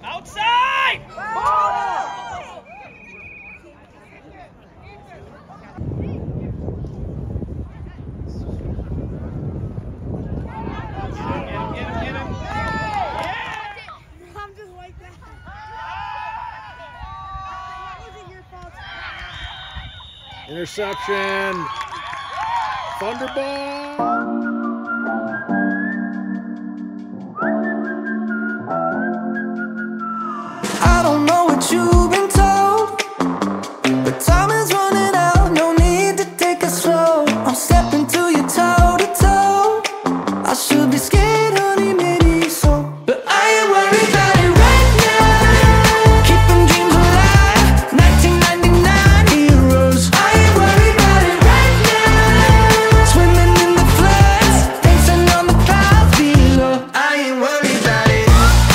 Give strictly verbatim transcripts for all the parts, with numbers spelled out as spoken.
Outside! Interception. Thunderball. I don't know what you've been told, but time is running out, no need to take it slow. I'm stepping to you toe to toe. I should be scared, honey, maybe so, but I ain't worried about it right now. Keeping dreams alive, nineteen ninety-nine heroes. I ain't worried about it right now. Swimming in the floods, dancing on the clouds below. I ain't worried about it.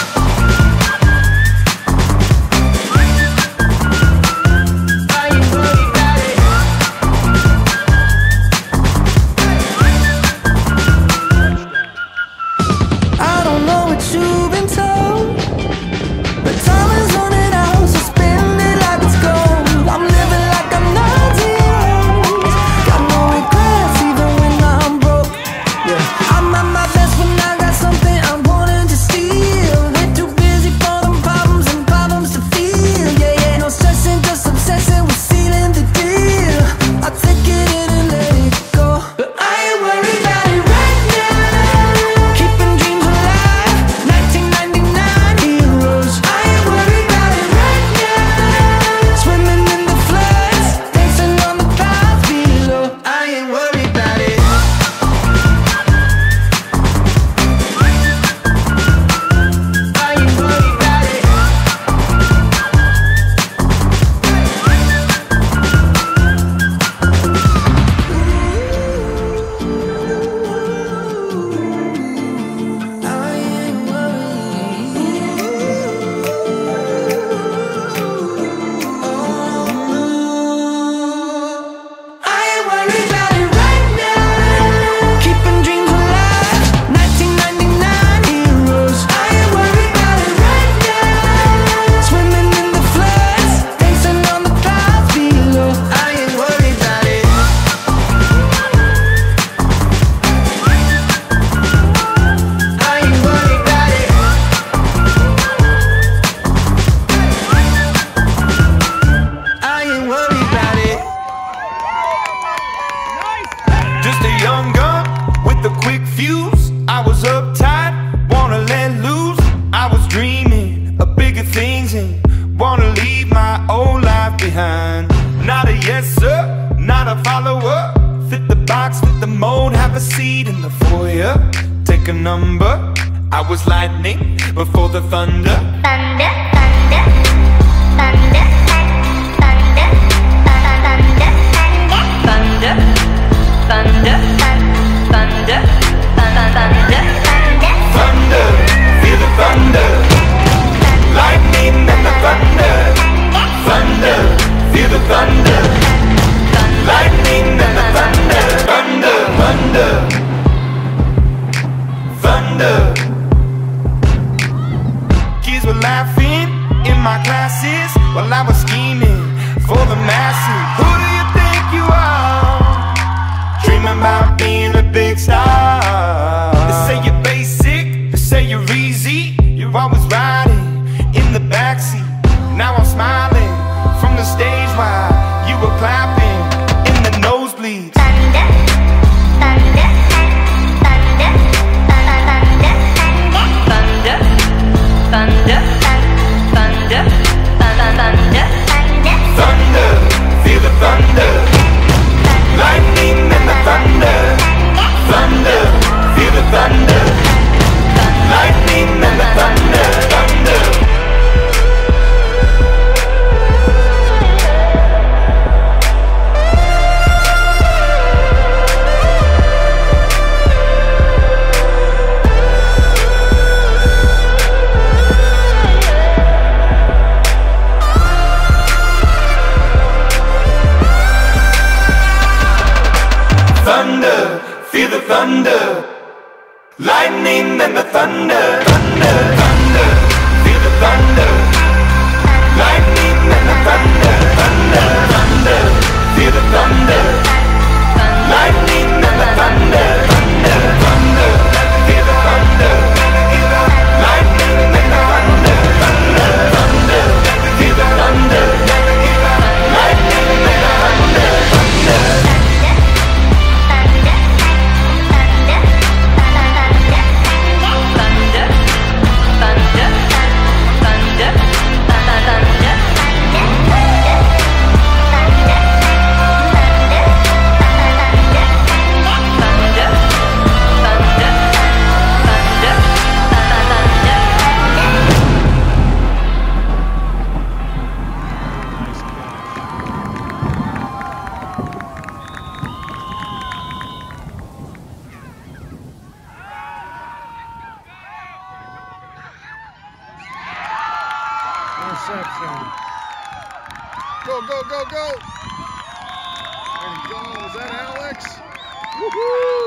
I don't know what you've been told, but time is running out, so spend it like it's gold. I'm living like I'm nineteen, got no regrets even when I'm broke. Yeah, I'm at my best when I got something I wanted to steal. Way too busy for them problems and problems to feel. Yeah, yeah, no stressing, just obsessing with sealing the deal. I take it in and let it go, but I ain't worried about it right now. Keeping dreams alive, nineteen ninety-nine heroes. I ain't worried about it right now. Swimming in the floods, dancing on the clouds below. I ain't worried about it. I ain't worried about it. I ain't worried about it right now. Keeping dreams alive, nineteen ninety-nine heroes. I ain't worried about it right now. Swimming in the floods, dancing on the clouds below. I ain't worried about it. I ain't worried about it. I ain't worried about it. Just a young gun with a quick fuse. I was uptight, wanna let loose. I was dreaming of bigger things and wanna leave my old life behind. Not a yes sir, not a follower. Fit the box, fit the mold, have a seat in the foyer. Take a number. I was lightning before the thunder. Thunder, thunder, thunder, thunder, thunder, thunder, thunder, thunder, thunder, thunder, Thunder, feel the thunder. Lightning and the thunder. Thunder, feel the thunder. Lightning and the thunder. Thunder, thunder, thunder. Kids were laughing in my classes while I was scheming for the masses. Who do you think you are? Dreaming about being a big star. They say you're basic, they say you're easy. You're always riding in the backseat. Now I'm smiling from the stage while you were clapping in the nosebleeds. thunder, thunder, thunder, thunder, thunder, thunder, thunder, thunder, Thunder, feel the thunder. Lightning and the thunder. Thunder, feel the thunder. Lightning and the thunder. Thunder. Thunder, feel the thunder. Lightning and the thunder. Thunder, thunder, feel the thunder. interception. Go, go, go, go. There you go. Is that Alex? Woohoo!